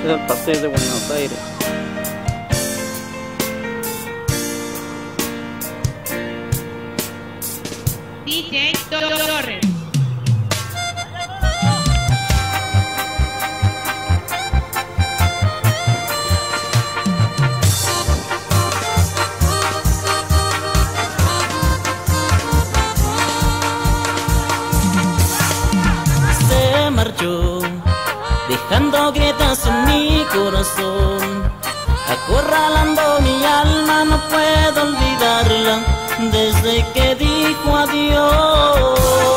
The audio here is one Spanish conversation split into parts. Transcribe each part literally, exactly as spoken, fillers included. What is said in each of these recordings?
Es el paseo de Buenos Aires. D J Torres. Se marchó, dejando grietas en mi corazón, acorralando mi alma, no puedo olvidarla desde que dijo adiós.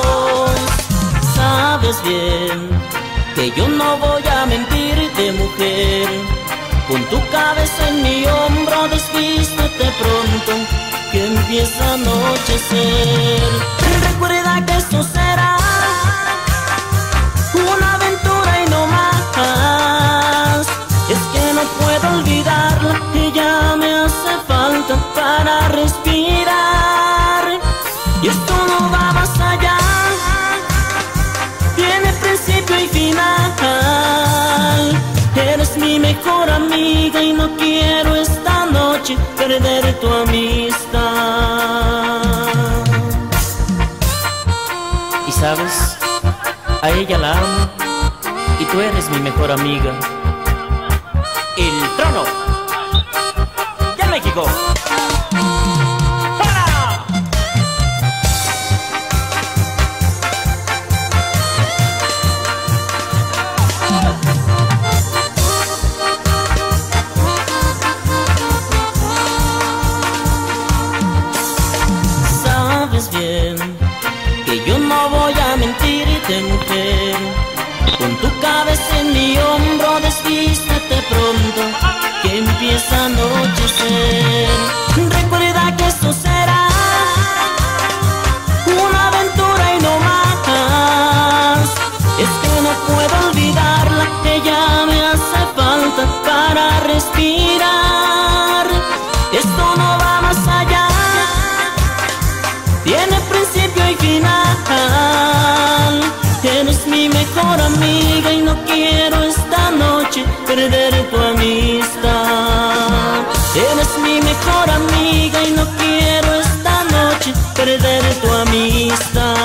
Sabes bien que yo no voy a mentirte, mujer, con tu cabeza en mi hombro, desvístete pronto, que empieza a anochecer. Recuerda que esto será una aventura y no más. Es que no puedo olvidarla, ella me hace falta para respirar. Y esto no va más allá, tiene principio y final. Eres mi mejor amiga y no quiero esta noche perder tu amistad. Y sabes, a ella la amo y tú eres mi mejor amiga. El Trono de México. ¡Para! Sabes bien que yo no voy a mentirte, mujer, con tu cabeza en mi hombro, desvístete pronto, que empieza a anochecer. Recuerda que esto será una aventura y no más. Es que no puedo olvidarla, ella me hace falta para respirar. Esto no va más allá, tiene principio y final. Eres mi mejor amiga y no quiero esta noche perder tu amistad. Eres mi mejor amiga y no quiero esta noche perder tu amistad.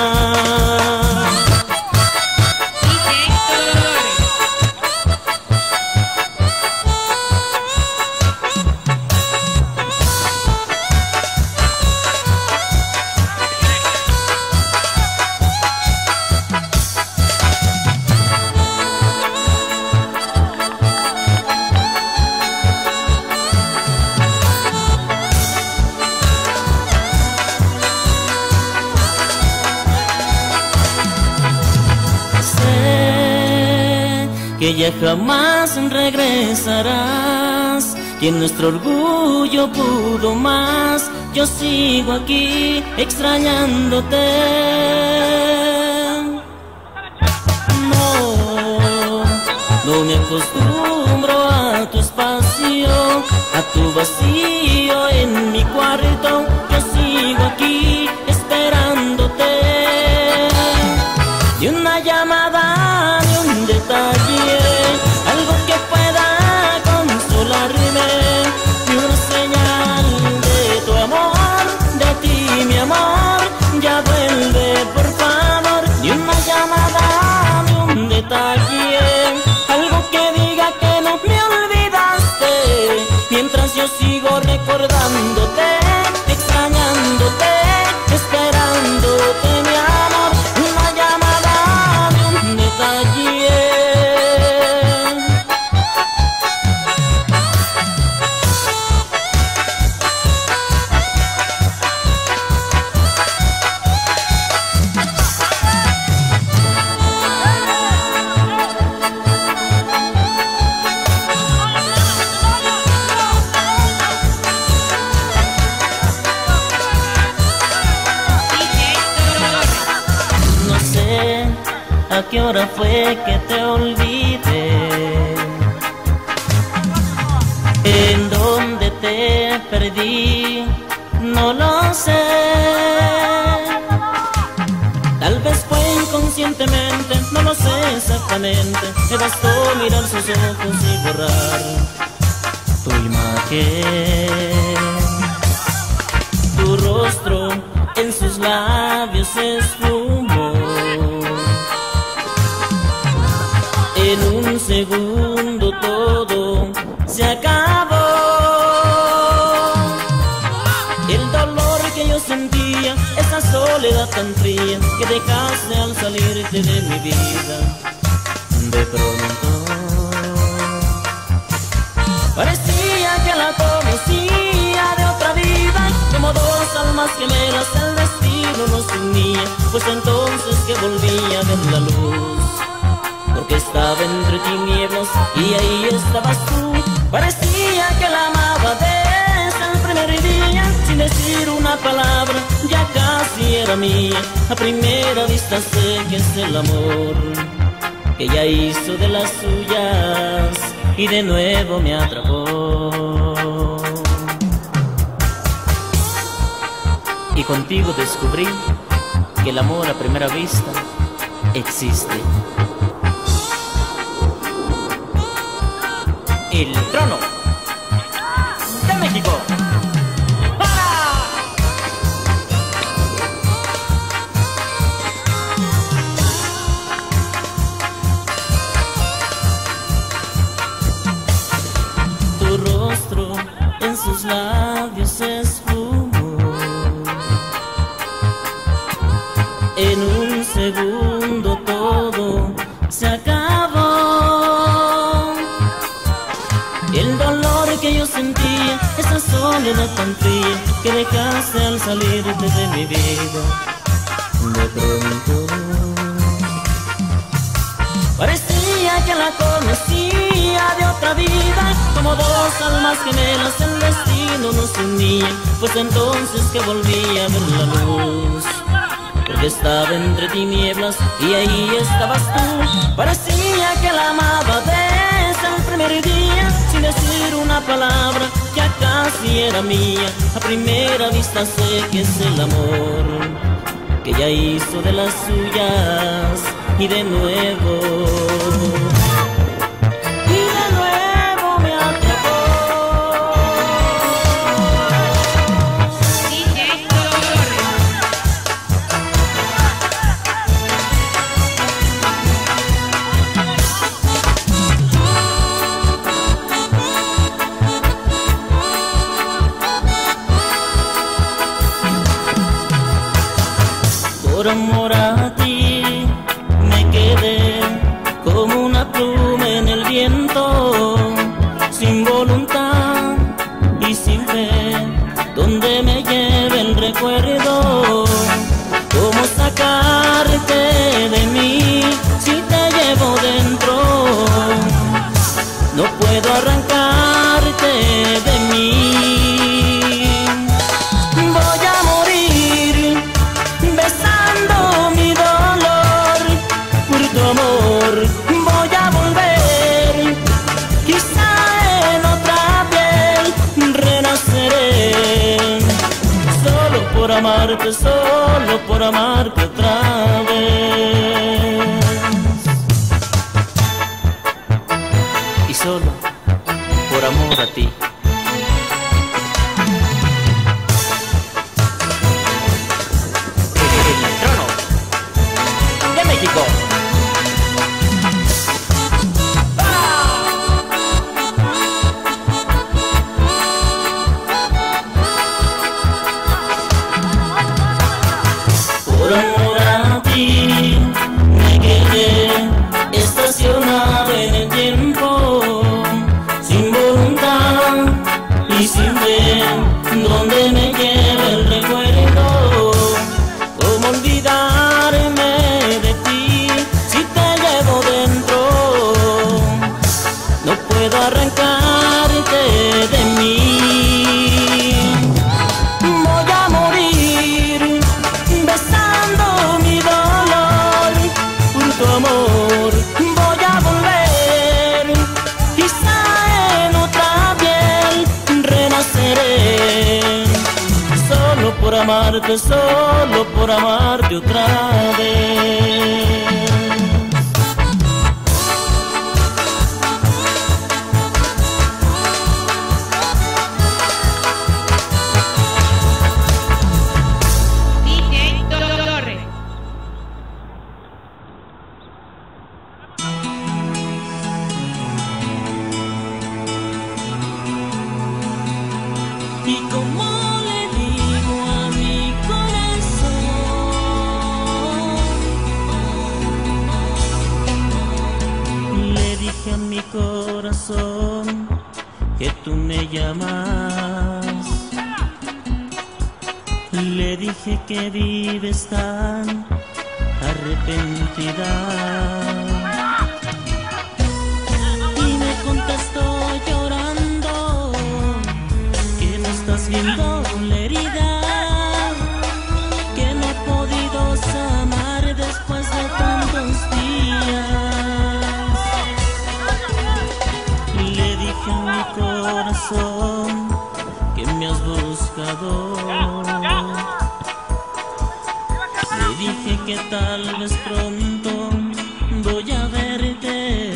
Que ya jamás regresarás, que nuestro orgullo pudo más. Yo sigo aquí extrañándote. No, no me acostumbro a tu espacio, a tu vacío en mi cuarto. Yo sigo aquí esperándote. Y una llamada, de un detalle, algo que pueda consolarme, y una señal de tu amor, de ti mi amor, ya vuelve por favor. Y una llamada, de un detalle, algo que diga que no me olvidaste, mientras yo sigo recordándote, extrañándote, esperándote mi amor. Una llamada, de un detalle. ¿A qué hora fue que te olvidé? ¿En dónde te perdí? No lo sé. Tal vez fue inconscientemente, no lo lo sé exactamente, me bastó mirar sus ojos y borrar tu imagen. Tu rostro en sus labios se esfumó. En un segundo todo se acabó. El dolor que yo sentía, esa soledad tan fría que dejaste al salirte de mi vida. De pronto parecía que la conocía de otra vida, como dos almas gemelas el destino nos unía. Pues entonces que volví a ver la luz, porque estaba entre tinieblas y ahí estabas tú. Parecía que la amaba desde el primer día, sin decir una palabra, ya casi era mía. A primera vista sé que es el amor que ella hizo de las suyas y de nuevo me atrapó. Y contigo descubrí que el amor a primera vista existe. El trono de México. ¡Ah! Tu rostro en sus labios se esfumó. En un segundo todo se acabó. El dolor que yo sentía, esa soledad tan fría que dejaste al salirte de mi vida. De pronto parecía que la conocía de otra vida, como dos almas gemelas el destino nos unía. Pues entonces que volví a ver la luz, porque estaba entre tinieblas y ahí estabas tú. Parecía que la amaba desde el primer día, sin decir una palabra, ya casi era mía. A primera vista sé que es el amor que ella hizo de las suyas y de nuevo, y de nuevo me atrapó. D J Torres. Por amor a ti me quedé como una pluma en el viento, sin voluntad y sin fe, donde me lleve el recuerdo. ¿Cómo sacarte de mí si te llevo dentro? No puedo arrancarte de mí. Voy a morir besando mi dolor por tu amor. Voy a volver, quizá en otra piel renaceré, solo por amarte, solo por amarte otra vez. Y solo por amor a ti. El trono de México. Por amor a ti me quedé estacionado en el tiempo, sin voluntad y sin fe, donde me lleva el recuerdo. ¿Cómo olvidarme de ti si te llevo dentro? No puedo arrancarte de mí. Voy a morir besando mi dolor por tu amor. Voy a volver, quizá en otra piel renaceré, solo por amarte, solo por amarte otra vez. cómo le digo a mi corazón. Le dije a mi corazón que tú me llamas. Le dije que vives tan arrepentida. Y me contestó llorando que no estás viendo la herida, que no he podido sanar después de tantos días. Le dije a mi corazón que me has buscado. Le dije que tal vez pronto voy a verte.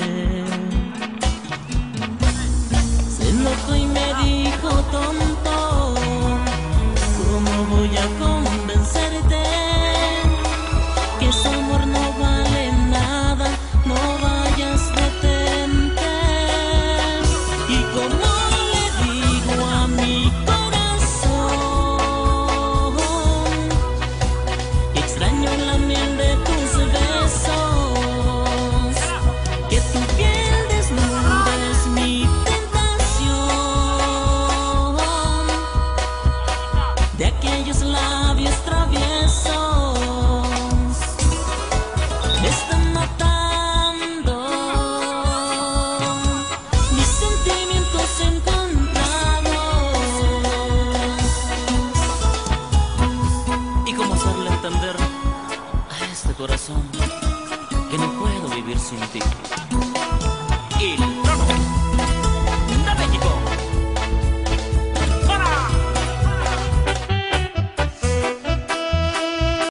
Se enojó y me dijo: tonto, ¿cómo voy a convencerte? Que ese amor no vale nada, no vayas, detente. Y como le digo a mi extraño la miel de tus besos, que tu piel desnuda es mi tentación, de aquellos labios traviesos me están matando mis sentimientos encontrados. ¿Y cómo hacerle entender a este corazón que no puedo vivir sin ti? Y